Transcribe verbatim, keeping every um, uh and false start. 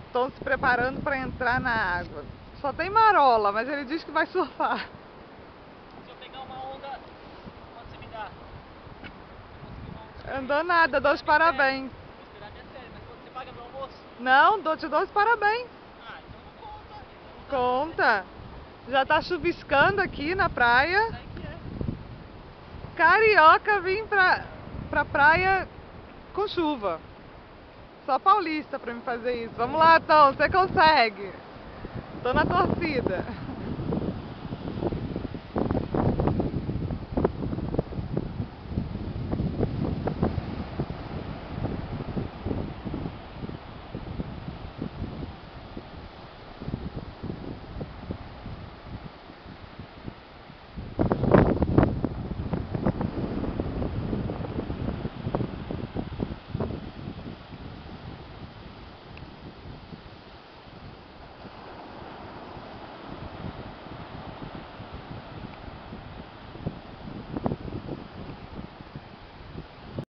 estão se preparando para entrar na água. Só tem marola, mas ele diz que vai surfar. Se eu pegar uma onda, quanto você me dá? Andou nada, dou os parabéns. Vou esperar minha série, mas quando você paga meu almoço? Não, dou, te dou os parabéns. Ah, então não conta. Conta. Já tá chuviscando aqui na praia. Aí que é. Carioca vim pra, pra praia com chuva. Só paulista pra me fazer isso. Vamos lá, Tom, você consegue. Tô na torcida.